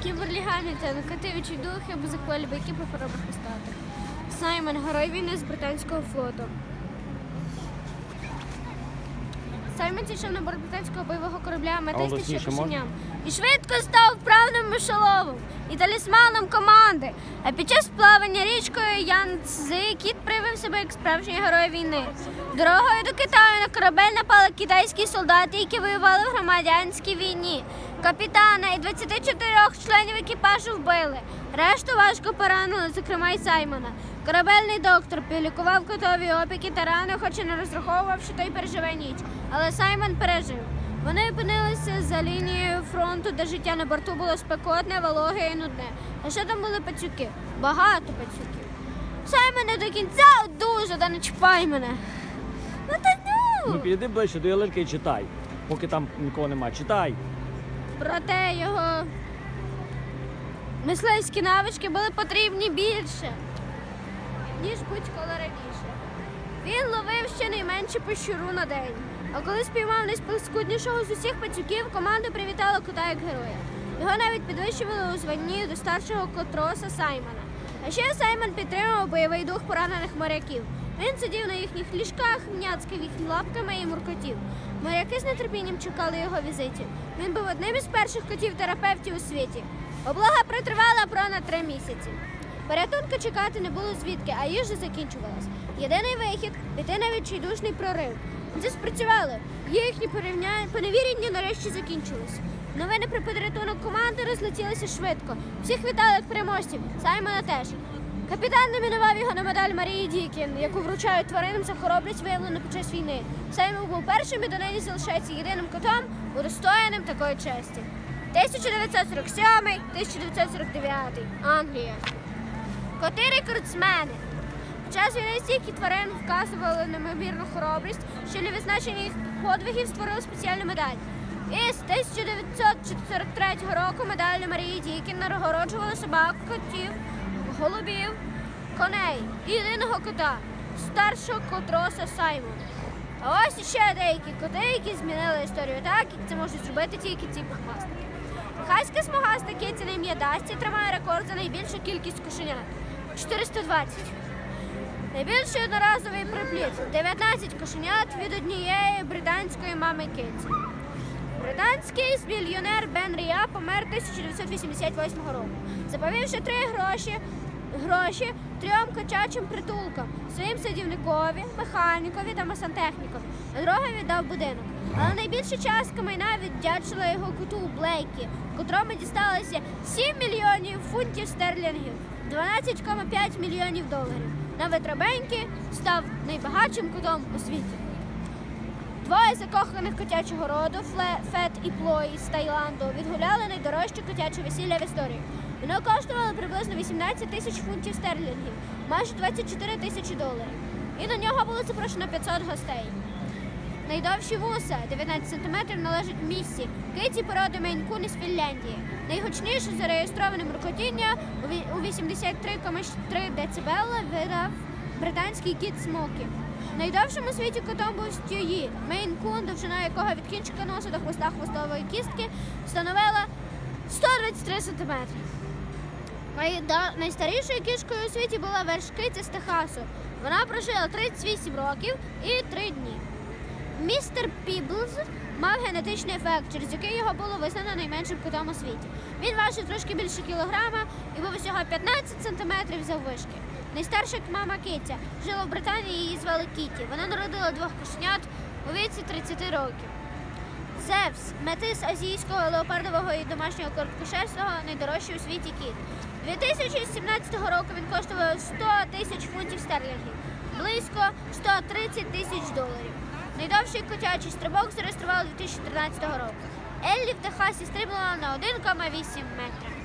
Кіберлі Гамільтон, коти духи або захвалі байки по хворобах хвостатих. Саймон, герой війни з британського флоту. Саймон зійшов на борт британського бойового корабля метистичним кошеням і швидко став вправним мишоловом і талісманом команди. А під час плавання річкою Янцзи кіт проявив себе як справжній герой війни. Дорогою до Китаю на корабель напали китайські солдати, які воювали в громадянській війні. Капітана і 24 членів екіпажу вбили. Решту важко поранили, зокрема й Саймона. Корабельний доктор полікував котові опіки та рани, хоч і не розраховував, що той переживе ніч. Але Саймон пережив. Вони опинилися за лінією фронту, де життя на борту було спекотне, вологе і нудне. А ще там були пацюки. Багато пацюків. Саймоне до кінця дуже, та не чіпай мене. Ну та ну! Підійди ближче до ялинки і читай, поки там нікого нема. Читай. Проте його мисливські навички були потрібні більше, ніж будь-коли раніше. Він ловив щонайменше по щуру на день. А коли спіймав найспаскуднішого з усіх пацюків, команда привітала кота як героя. Його навіть підвищували у званні до старшого котроса Саймона. А ще Саймон підтримував бойовий дух поранених моряків. Він сидів на їхніх ліжках, мняцкав їх лапками і муркотів. Моряки з нетерпінням чекали його візитів. Він був одним із перших котів-терапевтів у світі. Облога протривала понад 3 місяці. Порятунку чекати не було звідки, а їжа закінчувалась. Єдиний вихід – піти на відчайдушний прорив. Це спрацювало. Їхні поневірення нарешті закінчились. Новини про порятунок команди розлетілися швидко. Всіх вітали як переможців, Саймона теж. Капітан номінував його на медаль Марії Дікін, яку вручають тваринам за хоробрість, виявлену під час війни. Саймон був першим і донині залишається єдиним котом, удостоєним такої честі. 1947-1949. Англія. Коти-рекордсмени. Під час війни стільки тварин вказували неймовірну хоробрість, що для відзначення їх подвигів створили спеціальну медаль. І з 1943 року медаллю Марії Дікін нагороджували собак, котів, голубів, коней і єдиного кота – старшого котроса Саймона. А ось іще деякі коти, які змінили історію так, як це можуть зробити тільки ці пухмастики. Техаська смугаста киця на ім'я Дасті тримає рекорд за найбільшу кількість кошенят – 420. Найбільший одноразовий припліт – 19 кошенят від однієї британської мами киці. Британський мільйонер Бен Ріа помер 1988 року, заповівши 3 гроші 3 котячим притулкам – своїм садівникові, механікові та сантехнікові. Друге віддав будинок. Але найбільша частка майна віддячила його коту Блейкі, котрому дісталося 7 мільйонів фунтів стерлінгів, 12,5 мільйонів доларів. На витребеньки став найбагатшим котом у світі. 2 закоханих котячого роду, Фет і Плої з Таїланду, відгуляли найдорожче котяче весілля в історії. Воно коштувало приблизно 18 тисяч фунтів стерлінгів, майже 24 тисячі доларів. І до нього було запрошено 500 гостей. Найдовші вуса, 19 см, належать Міссі, киці породи Мейн-кун із Фінляндії. Найгучніше зареєстроване муркотіння у 83,3 дБ видав британський кіт Смокі. Найдовшим у світі котом був Стюї, Мейн-кун, довжина якого від кінчика носа до хвоста хвостової кістки становила 123 см. Найстарішою кішкою у світі була вершкиця з Техасу. Вона прожила 38 років і 3 дні. Містер Піблз мав генетичний ефект, через який його було визнано найменшим котом у світі. Він важив трошки більше кілограма і був усього 15 см заввишки. Найстарша мама киця жила в Британії, її звали Кіті. Вона народила 2 кошенят у віці 30 років. Зевс – метис азійського леопардового і домашнього короткошерстного, найдорожчий у світі кіт. 2017 року він коштував 100 тисяч фунтів стерлінгів, близько 130 тисяч доларів. Найдовший котячий стрибок зареєстрували 2013 року. Еллі в Техасі стрибнула на 1,8 метра.